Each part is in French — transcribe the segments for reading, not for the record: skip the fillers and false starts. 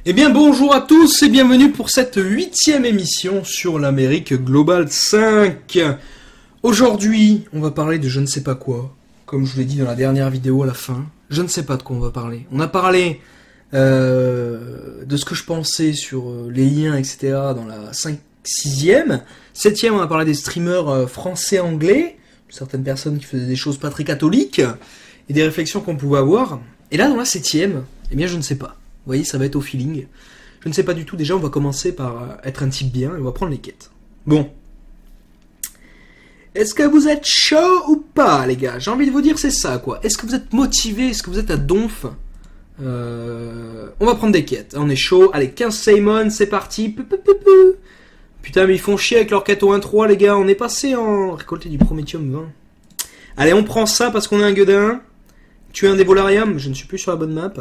Eh bien bonjour à tous et bienvenue pour cette 8e émission sur l'Amérique Global 5. Aujourd'hui, on va parler de je ne sais pas quoi, comme je vous l'ai dit dans la dernière vidéo à la fin. Je ne sais pas de quoi on va parler. On a parlé de ce que je pensais sur les liens, etc. dans la 6e. 7e, on a parlé des streamers français-anglais, certaines personnes qui faisaient des choses pas très catholiques, et des réflexions qu'on pouvait avoir. Et là, dans la 7e, eh bien je ne sais pas. Vous voyez, ça va être au feeling. Je ne sais pas du tout. Déjà, on va commencer par être un type bien et on va prendre les quêtes. Bon. Est-ce que vous êtes chaud ou pas, les gars? J'ai envie de vous dire, c'est ça, quoi. Est-ce que vous êtes motivé? Est-ce que vous êtes à donf? On va prendre des quêtes. On est chaud. Allez, 15 Simon, c'est parti. Putain, mais ils font chier avec leur quête au 1-3, les gars. On est passé en récolter du Prométhium 20. Allez, on prend ça parce qu'on est un gueudin. Tuer un Dévolarium. Je ne suis plus sur la bonne map.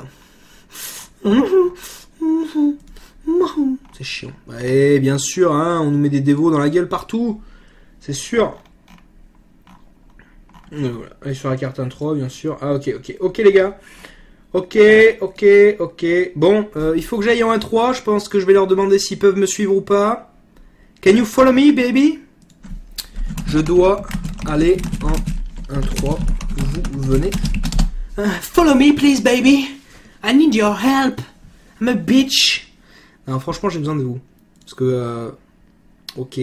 C'est chiant. Ouais, bien sûr, hein, on nous met des dévots dans la gueule partout. C'est sûr. Voilà. Allez sur la carte 1-3, bien sûr. Ah, ok, les gars. Ok. Bon, il faut que j'aille en 1-3. Je pense que je vais leur demander s'ils peuvent me suivre ou pas. Can you follow me, baby? Je dois aller en 1-3. Vous venez. Follow me, please, baby. I need your help. I'm a bitch. Non, franchement, j'ai besoin de vous. Parce que... Ok.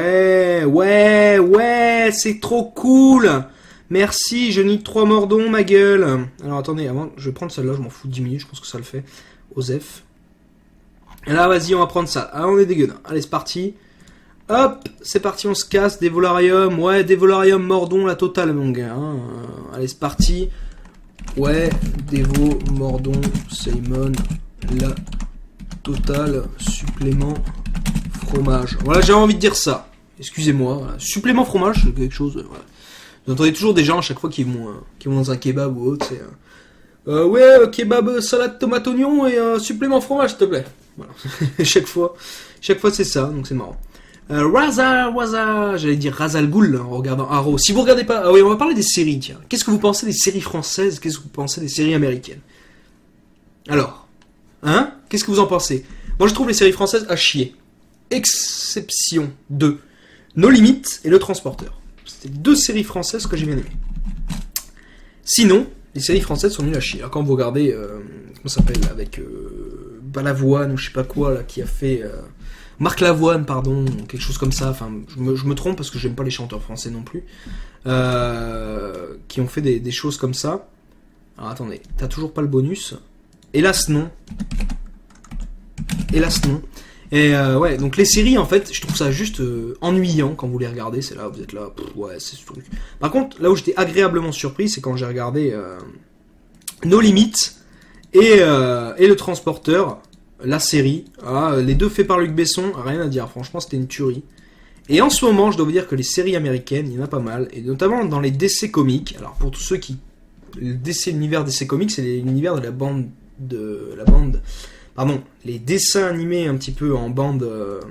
Ouais, c'est trop cool. Merci, je need 3 mordons, ma gueule. Alors, attendez, avant, je vais prendre celle-là, je m'en fous de 10 minutes, je pense que ça le fait. Osef. Et là, vas-y, on va prendre ça. Ah, on est dégueulasse. Allez, c'est parti. Hop, c'est parti, on se casse. Dévolarium. Ouais, Dévolarium, mordon, la totale, mon gars. Hein. Allez, c'est parti. Ouais, Dévo, Mordon, Simon, la totale, supplément, fromage. Voilà, j'ai envie de dire ça. Excusez-moi. Voilà. Supplément fromage, c'est quelque chose. Voilà. Vous entendez toujours des gens à chaque fois qui vont dans un kebab ou autre. Ouais, kebab, salade, tomate, oignon et supplément fromage, s'il te plaît. Voilà. chaque fois c'est ça, donc c'est marrant. Waza, j'allais dire Razal Ghoul en regardant Arrow. Si vous regardez pas, ah oui, on va parler des séries, tiens. Qu'est-ce que vous pensez des séries françaises? Qu'est-ce que vous pensez des séries américaines? Alors, hein? Qu'est-ce que vous en pensez? Moi, je trouve les séries françaises à chier. Exception de No Limites et Le Transporteur. C'était 2 séries françaises que j'ai bien aimées. Sinon, les séries françaises sont nulles à chier. Alors, quand vous regardez, comment ça s'appelle, avec Balavoine ou je sais pas quoi, là, qui a fait... Marc Lavoine, pardon, quelque chose comme ça. Enfin, je me trompe parce que j'aime pas les chanteurs français non plus. Qui ont fait des choses comme ça. Alors attendez, t'as toujours pas le bonus. Hélas non. Et ouais, donc les séries en fait, je trouve ça juste ennuyant quand vous les regardez. C'est là, vous êtes là, ouais, c'est ce truc. Par contre, là où j'étais agréablement surpris, c'est quand j'ai regardé No Limites et Le Transporteur. La série, les 2 faits par Luc Besson, rien à dire, franchement c'était une tuerie. Et en ce moment, je dois vous dire que les séries américaines, il y en a pas mal, et notamment dans les DC Comics. Alors pour tous ceux qui... l'univers DC Comics, c'est l'univers de la bande... Pardon, les dessins animés un petit peu en bande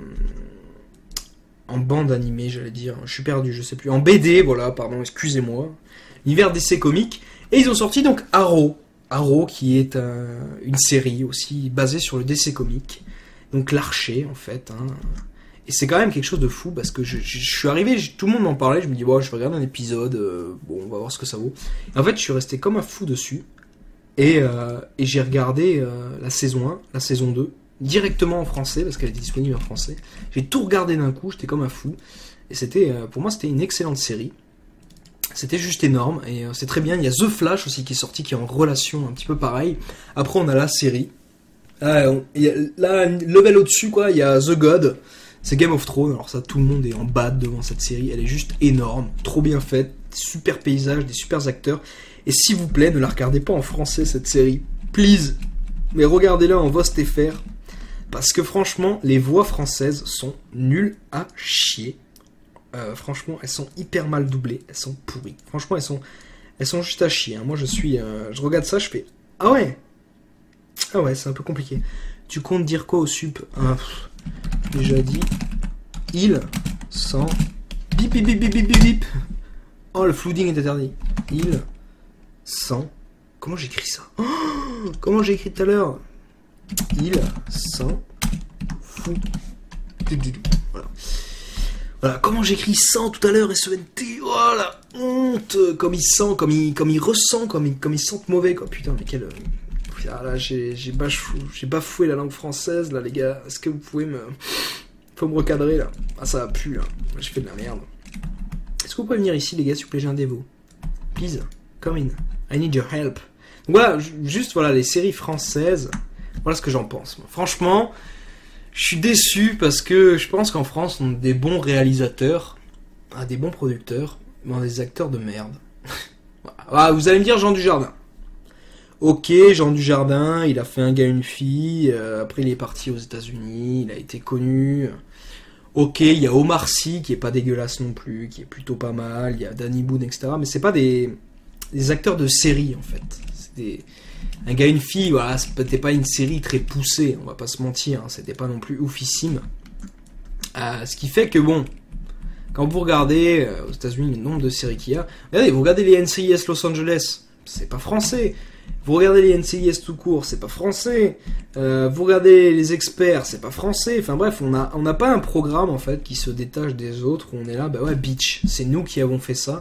animée, j'allais dire, je suis perdu, je sais plus. En BD, voilà, pardon, excusez-moi. L'univers DC Comics, et ils ont sorti donc Arrow, qui est une série aussi basée sur le DC Comics, donc l'Archer en fait, hein. Et c'est quand même quelque chose de fou parce que je suis arrivé, tout le monde m'en parlait, je me dis bon, je vais regarder un épisode, bon, on va voir ce que ça vaut. Et en fait, je suis resté comme un fou dessus et j'ai regardé la saison 1, la saison 2 directement en français parce qu'elle était disponible en français. J'ai tout regardé d'un coup, j'étais comme un fou et c'était pour moi c'était une excellente série. C'était juste énorme, et c'est très bien. Il y a The Flash aussi qui est sorti, qui est en relation un petit peu pareil. Après, on a la série. Là, level au-dessus, quoi, il y a The God. C'est Game of Thrones. Alors ça, tout le monde est en bad devant cette série. Elle est juste énorme, trop bien faite. Super paysage, des super acteurs. Et s'il vous plaît, ne la regardez pas en français, cette série. Please. Mais regardez-la en VOST.fr. Parce que franchement, les voix françaises sont nulles à chier. Franchement, elles sont hyper mal doublées, elles sont pourries. Franchement, elles sont juste à chier. Hein. Moi, je regarde ça, je fais ah ouais, c'est un peu compliqué. Tu comptes dire quoi au sup? Déjà dit, il sans bip bip bip bip bip bip. Oh, le flooding est interdit. Il sans. Comment j'écris ça? Oh, comment j'ai écrit tout à l'heure? Il s'en fout. Voilà. Voilà, comment j'écris sans tout à l'heure, S-E-N-T, oh la honte, comme il sent, comme il ressent, comme il sent mauvais, quoi, putain, mais quel... Ah là, j'ai bafoué la langue française, là, les gars, est-ce que vous pouvez faut me recadrer, là. Ah, ça va plus, là, j'ai fait de la merde. Est-ce que vous pouvez venir ici, les gars, s'il vous plaît, j'ai un dévot. Please, come in, I need your help. Donc voilà, juste, voilà, les séries françaises, voilà ce que j'en pense. Franchement... Je suis déçu parce que je pense qu'en France, on a des bons réalisateurs, des bons producteurs, mais on a des acteurs de merde. Ah, vous allez me dire Jean Dujardin. Ok, Jean Dujardin, il a fait Un gars, une fille, après il est parti aux États-Unis, il a été connu. Ok, il y a Omar Sy qui est pas dégueulasse non plus, qui est plutôt pas mal, il y a Danny Boone, etc. Mais c'est pas des acteurs de série en fait. C'est des... Un gars, une fille, voilà, c'était pas une série très poussée, on va pas se mentir, hein, c'était pas non plus oufissime. Ce qui fait que bon, quand vous regardez aux États-Unis le nombre de séries qu'il y a, regardez, vous regardez les NCIS Los Angeles, c'est pas français. Vous regardez les NCIS tout court, c'est pas français. Vous regardez les experts, c'est pas français. Enfin bref, on n'a pas un programme en fait qui se détache des autres où on est là, bah ouais, bitch, c'est nous qui avons fait ça.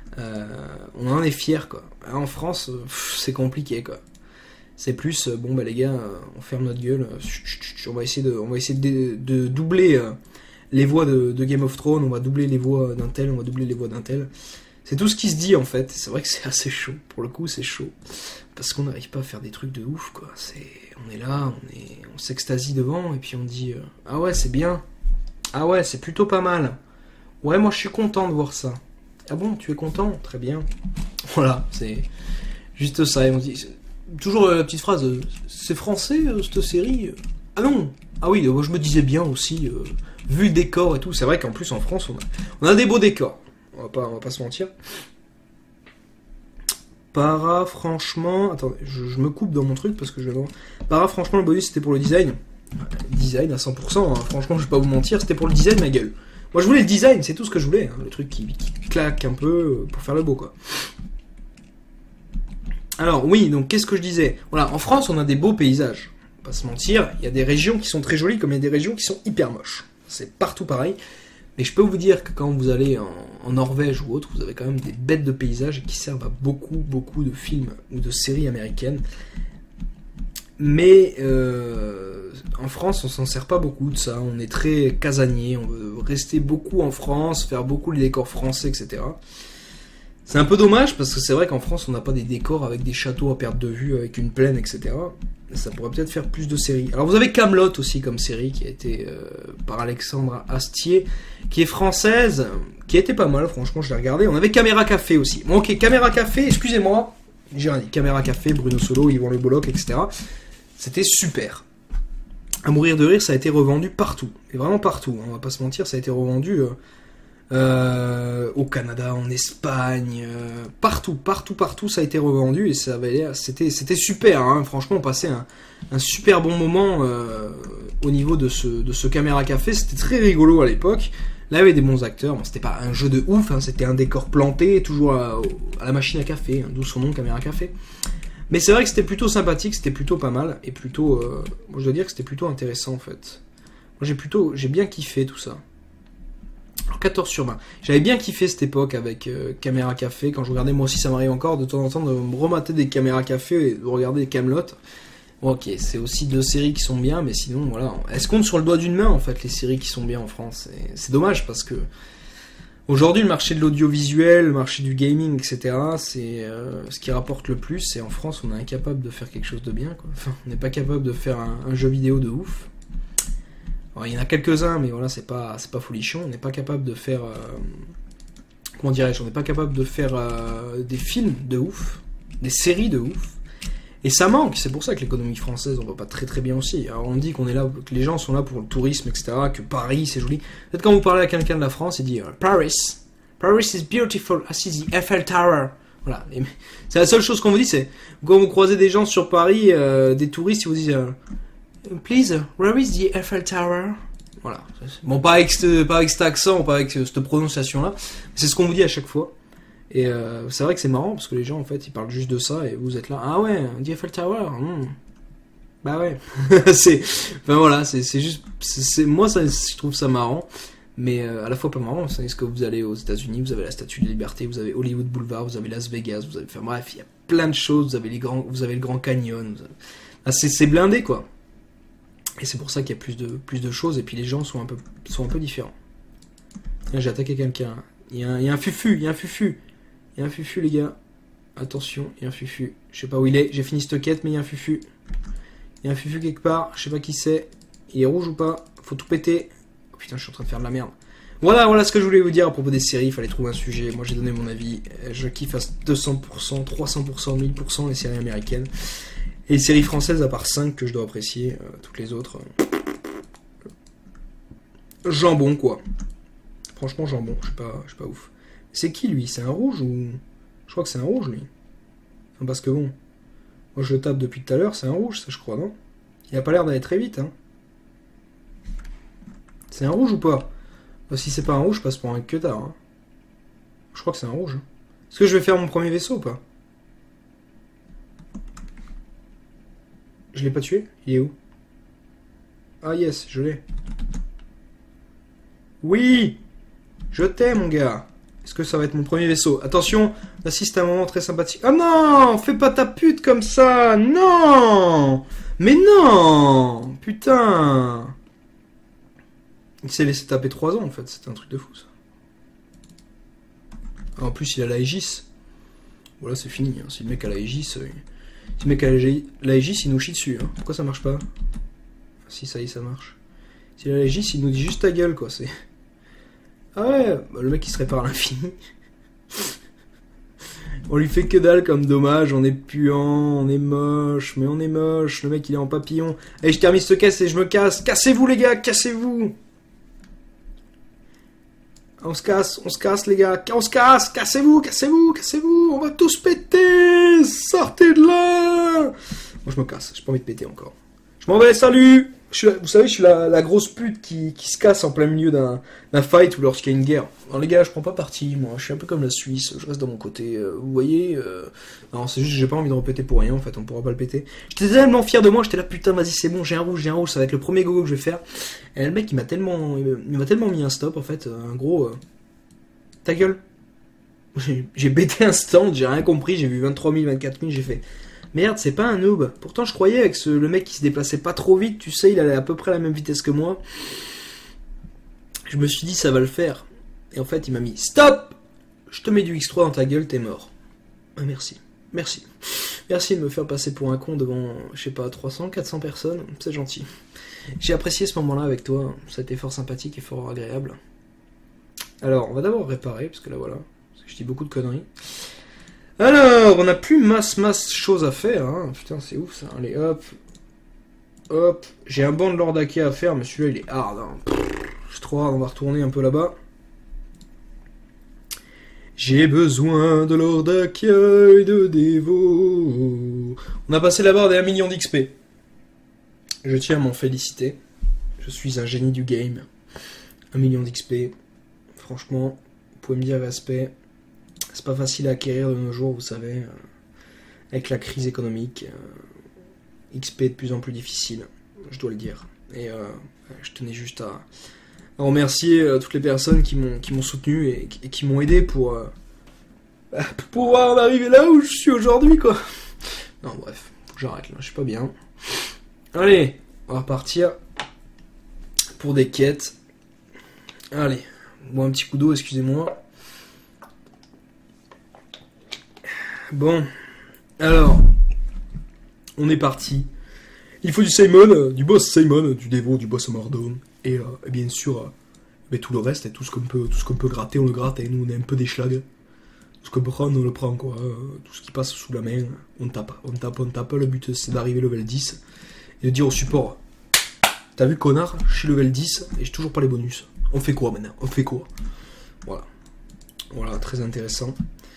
On en est fiers quoi. En France, c'est compliqué quoi. C'est plus, bon bah les gars, on ferme notre gueule, on va essayer de doubler les voix de Game of Thrones, on va doubler les voix d'un tel, on va doubler les voix d'un tel. C'est tout ce qui se dit en fait, c'est vrai que c'est assez chaud, pour le coup c'est chaud, parce qu'on n'arrive pas à faire des trucs de ouf quoi, on est là, on s'extasie devant, et puis on dit, ah ouais c'est bien, ah ouais c'est plutôt pas mal, ouais moi je suis content de voir ça, ah bon tu es content, très bien, voilà, c'est juste ça, et on dit... Toujours la petite phrase, c'est français cette série? Ah non. Ah oui, moi je me disais bien aussi, vu le décor et tout, c'est vrai qu'en plus en France on a des beaux décors, on va pas se mentir. Para franchement, attendez, je me coupe dans mon truc parce que Para franchement le bonus c'était pour le design. Design à 100%, hein. Franchement je vais pas vous mentir, c'était pour le design ma gueule. Moi je voulais le design, c'est tout ce que je voulais, hein. Le truc qui claque un peu pour faire le beau quoi. Alors oui, donc qu'est-ce que je disais? Voilà, en France, on a des beaux paysages. On va pas se mentir, il y a des régions qui sont très jolies, comme il y a des régions qui sont hyper moches. C'est partout pareil. Mais je peux vous dire que quand vous allez en Norvège ou autre, vous avez quand même des bêtes de paysages qui servent à beaucoup de films ou de séries américaines. Mais en France, on s'en sert pas beaucoup de ça. On est très casanier, on veut rester beaucoup en France, faire beaucoup les décors français, etc. C'est un peu dommage parce que c'est vrai qu'en France on n'a pas des décors avec des châteaux à perte de vue, avec une plaine, etc. Ça pourrait peut-être faire plus de séries. Alors vous avez Kaamelott aussi comme série qui a été par Alexandre Astier, qui est française, qui était pas mal, franchement je l'ai regardé. On avait Caméra Café aussi. Bon ok, Caméra Café, excusez-moi, j'ai rien dit. Caméra Café, Bruno Solo, Yvon Le Bolloc, etc. C'était super. À mourir de rire, ça a été revendu partout. Et vraiment partout, hein, on va pas se mentir, ça a été revendu... au Canada, en Espagne, partout, ça a été revendu et ça avait l'air, c'était super, hein, franchement on passait un super bon moment au niveau de ce Caméra Café, c'était très rigolo à l'époque, là il y avait des bons acteurs, bon, c'était pas un jeu de ouf, hein, c'était un décor planté, toujours à la machine à café, hein, d'où son nom Caméra Café, mais c'est vrai que c'était plutôt sympathique, c'était plutôt pas mal, et plutôt, moi je dois dire que c'était plutôt intéressant en fait, moi j'ai bien kiffé tout ça. Alors 14/20. J'avais bien kiffé cette époque avec Caméra Café. Quand je regardais, moi aussi ça m'arrive encore de temps en temps de me remater des Caméra Café et de regarder Kaamelott. Bon, ok, c'est aussi deux séries qui sont bien, mais sinon voilà. Elles se comptent sur le doigt d'une main en fait les séries qui sont bien en France. Et c'est dommage parce que aujourd'hui le marché de l'audiovisuel, le marché du gaming, etc. C'est ce qui rapporte le plus. Et en France on est incapable de faire quelque chose de bien, quoi. Enfin, on n'est pas capable de faire un jeu vidéo de ouf. Alors, il y en a quelques-uns, mais voilà, c'est pas folichon. On n'est pas capable de faire... comment dirais-je? On n'est pas capable de faire des films de ouf, des séries de ouf. Et ça manque, c'est pour ça que l'économie française, on va pas très très bien aussi. Alors on dit qu'on est là, que les gens sont là pour le tourisme, etc., que Paris c'est joli. Peut-être quand vous parlez à quelqu'un de la France, il dit Paris is beautiful, I see the Eiffel Tower. Voilà, c'est la seule chose qu'on vous dit, c'est quand vous croisez des gens sur Paris, des touristes, ils vous disent... Please, where is the Eiffel Tower? Voilà. Bon, pas avec cet accent, pas avec cette prononciation-là. C'est ce qu'on vous dit à chaque fois. Et c'est vrai que c'est marrant parce que les gens, en fait, ils parlent juste de ça et vous êtes là. Ah ouais, the Eiffel Tower. Bah ouais. c'est... Enfin voilà, c'est juste... Moi, ça, je trouve ça marrant. Mais à la fois pas marrant, c'est ce que vous allez aux États-Unis, vous avez la Statue de la Liberté, vous avez Hollywood Boulevard, vous avez Las Vegas, vous avez... Enfin bref, il y a plein de choses, vous avez le Grand Canyon. Ah, c'est blindé, quoi. Et c'est pour ça qu'il y a plus de choses, et puis les gens sont un peu différents. Là, j'ai attaqué quelqu'un. Il y a un fufu, il y a un fufu. Il y a un fufu, les gars. Attention, il y a un fufu. Je sais pas où il est, j'ai fini cette quête, mais il y a un fufu. Il y a un fufu quelque part, je sais pas qui c'est. Il est rouge ou pas? Faut tout péter. Oh putain, je suis en train de faire de la merde. Voilà ce que je voulais vous dire à propos des séries. Il fallait trouver un sujet. Moi, j'ai donné mon avis. Je kiffe à 200%, 300%, 1000% les séries américaines. Et les séries françaises, à part 5 que je dois apprécier. Toutes les autres... Jambon, quoi. Franchement, jambon. Je suis pas ouf. C'est qui, lui? C'est un rouge ou... Je crois que c'est un rouge, lui. Enfin, parce que bon... Moi, je le tape depuis tout à l'heure. C'est un rouge, ça, je crois, non? Il a pas l'air d'aller très vite, hein. C'est un rouge ou pas? Si c'est pas un rouge, je passe pour un queutard. Hein. Je crois que c'est un rouge. Est-ce que je vais faire mon premier vaisseau ou pas? Je l'ai pas tué? Il est où? Ah yes, je l'ai. Oui! Je t'aime, mon gars. Est-ce que ça va être mon premier vaisseau? Attention, on assiste à un moment très sympathique. Oh non! Fais pas ta pute comme ça! Non! Mais non! Putain! Il s'est laissé taper 3 ans, en fait. C'était un truc de fou, ça. En plus, il a la Aegis. Voilà, c'est fini. Hein. Si le mec a la Aegis... Si le mec a la Aegis, il nous chie dessus. Hein. Pourquoi ça marche pas? Si, ça y est, ça marche. S'il a la Aegis, il nous dit juste ta gueule, quoi. C'est... Ah ouais, bah, le mec, il se répare à l'infini. On lui fait que dalle comme dommage. On est puant, on est moche. Mais on est moche. Le mec, il est en papillon. Allez, je termine cette caisse et je me casse. Cassez-vous, les gars, cassez-vous! On se casse les gars, on se casse, cassez-vous, on va tous péter, sortez de là. Moi je me casse, j'ai pas envie de péter encore. Je m'en vais, salut. Vous savez, je suis la grosse pute qui se casse en plein milieu d'un fight ou lorsqu'il y a une guerre. Non les gars, je prends pas parti, moi, je suis un peu comme la Suisse, je reste de mon côté, vous voyez. Non, c'est juste que j'ai pas envie de repéter pour rien, en fait, on pourra pas le péter. J'étais tellement fier de moi, j'étais là, putain, vas-y, c'est bon, j'ai un rouge, ça va être le premier gogo que je vais faire. Et le mec, il m'a tellement mis un stop, en fait, un gros... Ta gueule. J'ai bêté un stand, j'ai rien compris, j'ai vu 23 000, 24 000, j'ai fait... Merde, c'est pas un noob. Pourtant, je croyais avec le mec qui se déplaçait pas trop vite, tu sais, il allait à peu près à la même vitesse que moi. Je me suis dit, ça va le faire. Et en fait, il m'a mis, stop! Je te mets du X3 dans ta gueule, t'es mort. Ah, merci. Merci. Merci de me faire passer pour un con devant, je sais pas, 300, 400 personnes. C'est gentil. J'ai apprécié ce moment-là avec toi. Ça a été fort sympathique et fort agréable. Alors, on va d'abord réparer, parce que là, voilà. Parce que je dis beaucoup de conneries. Alors, on a plus masse choses à faire, hein. Putain, c'est ouf, ça. Allez, hop. Hop. J'ai un banc de Lord Ake à faire, mais celui-là, il est hard, hein. C'est trop hard, on va retourner un peu là-bas. J'ai besoin de Lord Ake et de Devo. On a passé la barre des 1 million d'XP. Je tiens à m'en féliciter. Je suis un génie du game. 1 million d'XP. Franchement, vous pouvez me dire respect. C'est pas facile à acquérir de nos jours, vous savez. Avec la crise économique. XP de plus en plus difficile, je dois le dire. Et je tenais juste à remercier toutes les personnes qui m'ont soutenu et qui m'ont aidé pour pouvoir en arriver là où je suis aujourd'hui, quoi. Non, bref, faut que j'arrête là, je suis pas bien. Allez, on va repartir pour des quêtes. Allez, bois un petit coup d'eau, excusez-moi. Bon, alors, on est parti. Il faut du Simon, du boss Simon, du Devo, du boss Mordon, et bien sûr, tout le reste, et tout ce qu'on peut gratter, on le gratte, et nous on est un peu des schlags. Tout ce qu'on peut prendre, on le prend, quoi. Tout ce qui passe sous la main, on tape. Le but c'est d'arriver level 10, et de dire au support, t'as vu connard, je suis level 10, et j'ai toujours pas les bonus. On fait quoi maintenant? On fait quoi? Voilà, très intéressant.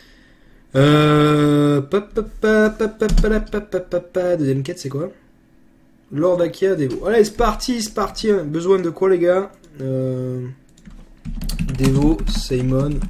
Deuxième quête, c'est quoi? Lord Ake, Devo. Allez, c'est parti. Besoin de quoi, les gars? Devo, Simon,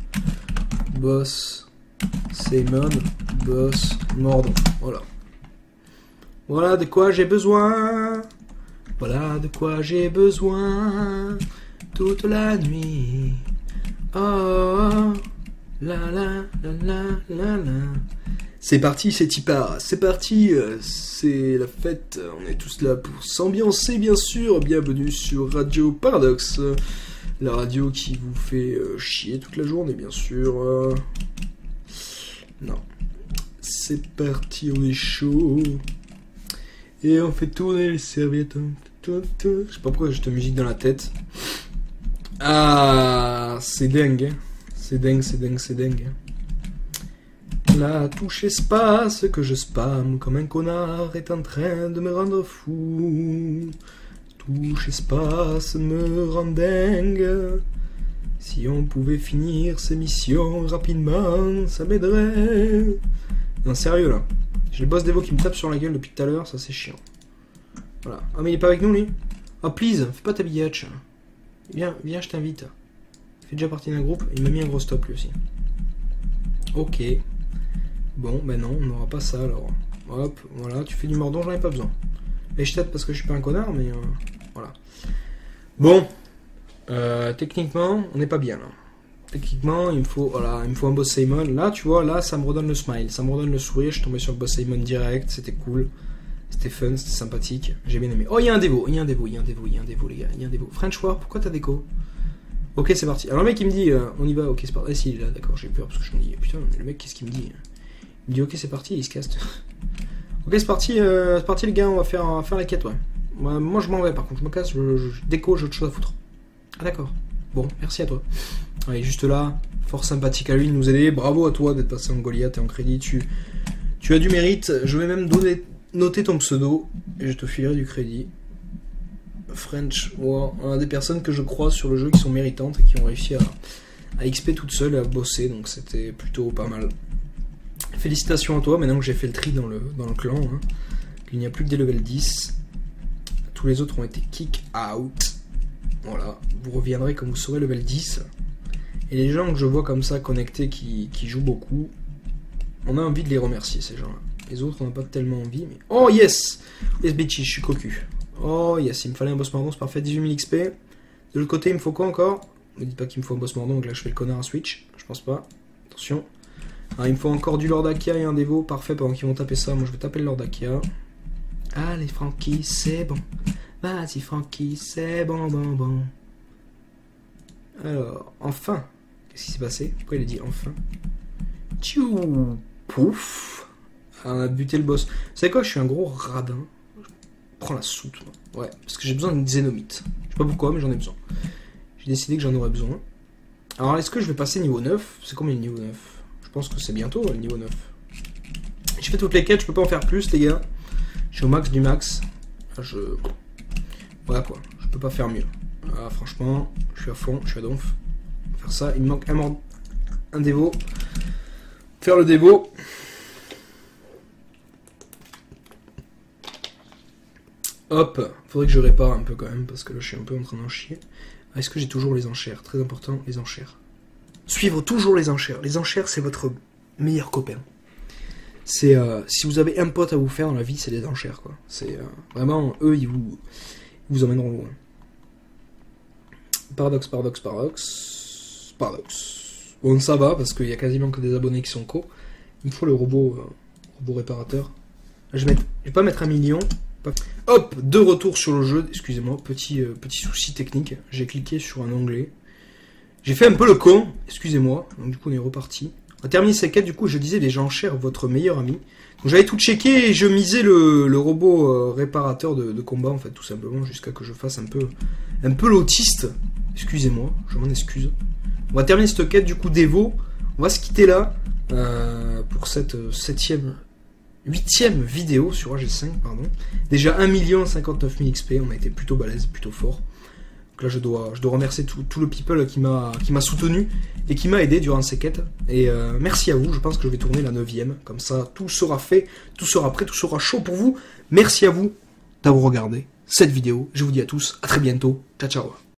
boss, Mordon. Voilà. Voilà de quoi j'ai besoin. Voilà de quoi j'ai besoin. Toute la nuit. Oh, la la la la la la. C'est parti, c'est Tipar. C'est parti, c'est la fête. On est tous là pour s'ambiancer, bien sûr. Bienvenue sur Radio Paradoxe. La radio qui vous fait chier toute la journée, bien sûr. Non. C'est parti, on est chaud. Et on fait tourner les serviettes. Je sais pas pourquoi j'ai cette musique dans la tête. Ah, c'est dingue. C'est dingue, c'est dingue, c'est dingue. La touche espace que je spam comme un connard est en train de me rendre fou. Touche espace me rend dingue. Si on pouvait finir ces missions rapidement, ça m'aiderait. Non, sérieux là. J'ai le boss d'Evo qui me tape sur la gueule depuis tout à l'heure, ça c'est chiant. Voilà. Ah mais il est pas avec nous lui. Ah please, fais pas ta billette. Viens, viens, je t'invite. Il fait déjà partie d'un groupe, il m'a mis un gros stop lui aussi. Ok. Bon, ben non, on n'aura pas ça alors. Hop, voilà, tu fais du mordant, j'en ai pas besoin. Et je t'aide parce que je suis pas un connard, mais voilà. Bon, techniquement, on n'est pas bien là. Techniquement, il me faut un boss Simon. Là, tu vois, là, ça me redonne le smile, ça me redonne le sourire. Je suis tombé sur le boss Simon direct, c'était cool. C'était fun, c'était sympathique, j'ai bien aimé. Oh, il y a un dévo, les gars, il y a un dévo. French War, pourquoi t'as déco? Ok, c'est parti. Alors le mec il me dit, on y va, ok, c'est parti. Ah si, il est là, d'accord, j'ai peur parce que je me dis, putain, le mec, qu'est-ce qu'il me dit? Il me dit, ok, c'est parti, il se casse. Ok, c'est parti, les gars, on va faire la quête, ouais. Moi, je m'en vais, par contre, je me casse, je déco, j'ai autre chose à foutre. Ah, d'accord. Bon, merci à toi. Ouais, juste là, fort sympathique à lui de nous aider. Bravo à toi d'être passé en Goliath et en crédit. Tu as du mérite. Je vais même noter ton pseudo et je te filerai du crédit. French War, des personnes que je croise sur le jeu qui sont méritantes et qui ont réussi à XP toutes seules et à bosser, donc c'était plutôt pas mal. Félicitations à toi, maintenant que j'ai fait le tri dans le clan. Hein. Il n'y a plus que des level 10. Tous les autres ont été kick out. Voilà, vous reviendrez quand vous serez level 10. Et les gens que je vois comme ça connectés qui jouent beaucoup, on a envie de les remercier, ces gens-là. Les autres, on n'a pas tellement envie, mais... Oh yes! Yes bitchy, je suis cocu. Oh yes, il me fallait un boss mordant, c'est parfait, 18 000 XP. De l'autre côté, il me faut quoi encore? Ne me dites pas qu'il me faut un boss mordant, donc là je fais le connard à switch. Je pense pas. Attention. Alors, il me faut encore du Lord Akia et un Devo, parfait, pendant qu'ils vont taper ça. Moi je vais taper le Lord Akia. Allez Frankie, c'est bon. Vas-y Frankie, c'est bon, bon, bon. Alors, enfin. Qu'est-ce qui s'est passé? Pourquoi il a dit enfin? Tchou, pouf. Ah, on a buté le boss. Vous savez quoi? Je suis un gros radin. Je prends la soute. Moi. Ouais, parce que j'ai besoin d'une zénomite. Je sais pas pourquoi, mais j'en ai besoin. J'ai décidé que j'en aurais besoin. Alors, est-ce que je vais passer niveau 9? C'est combien le niveau 9? Je pense que c'est bientôt le niveau 9. J'ai fait toutes les quêtes, je peux pas en faire plus, les gars. Je suis au max du max. Voilà quoi, je peux pas faire mieux. Ah, franchement, je suis à fond, je suis à donf. Faire ça, il me manque un dévo. Faire le dévo. Hop, faudrait que je répare un peu quand même, parce que là je suis un peu en train d'en chier. Ah, est-ce que j'ai toujours les enchères? Très important, les enchères. Suivre toujours les enchères. Les enchères, c'est votre meilleur copain. C'est si vous avez un pote à vous faire dans la vie, c'est les enchères, quoi. C'est vraiment, eux, ils vous emmèneront loin. Paradoxe. Bon, ça va, parce qu'il y a quasiment que des abonnés qui sont co. Il me faut le robot réparateur. Je vais pas mettre 1 million. Hop, de retour sur le jeu. Excusez-moi, petit souci technique. J'ai cliqué sur un onglet. J'ai fait un peu le con, excusez-moi. Donc du coup, on est reparti. On a terminé cette quête, du coup, je disais les enchères, votre meilleur ami. Donc j'avais tout checké et je misais le robot réparateur de combat, en fait, tout simplement, jusqu'à que je fasse un peu l'autiste. Excusez-moi, je m'en excuse. On va terminer cette quête, du coup, d'Evo. On va se quitter là pour cette 8ème vidéo sur AG5, pardon. Déjà 1 059 000 XP, on a été plutôt balèze, plutôt fort. Donc là, je dois remercier tout le people qui m'a soutenu et qui m'a aidé durant ces quêtes. Et merci à vous, je pense que je vais tourner la 9ème. Comme ça, tout sera fait, tout sera prêt, tout sera chaud pour vous. Merci à vous d'avoir regardé cette vidéo. Je vous dis à tous, à très bientôt. Ciao, ciao.